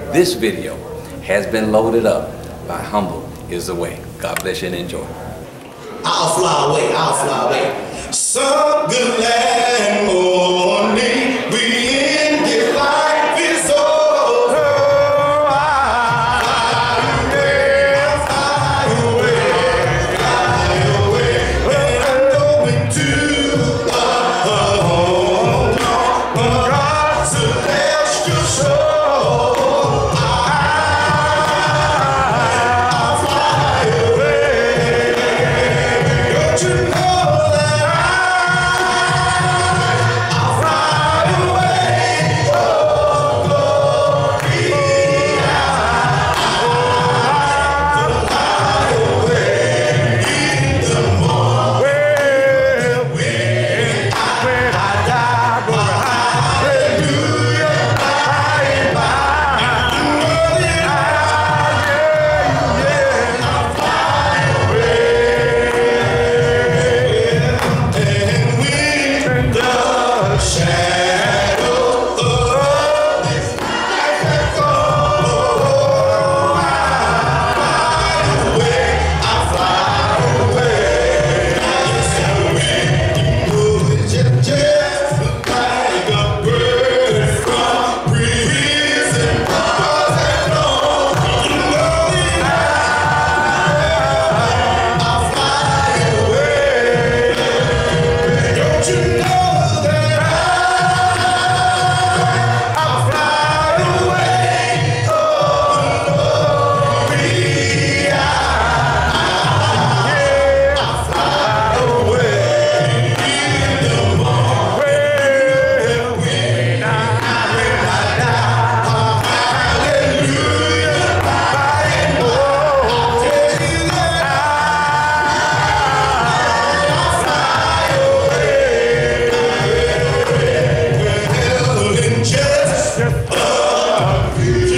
This video has been loaded up by Humble Is the Way. God bless you and enjoy. I'll fly away, I'll fly away. Some good land morning, we in this life is over. Fly away, and I'm going to a home, God's celestial shore. I'll fly away. Don't you know that I'll fly away? Oh, glory, I'll fly away in the morning. When I die, but hallelujah, by and by, I'll fly and when the shadow of this life has gone, I'll fly away. Yes, I will. Just like a bird from prison bars and all, you know that I'll fly away. Don't you know that I'll fly away? Oh, glory, I'll fly away in the morning. When I die, hallelujah, by and by, I'll tell you that I'll fly away. Well, in just a few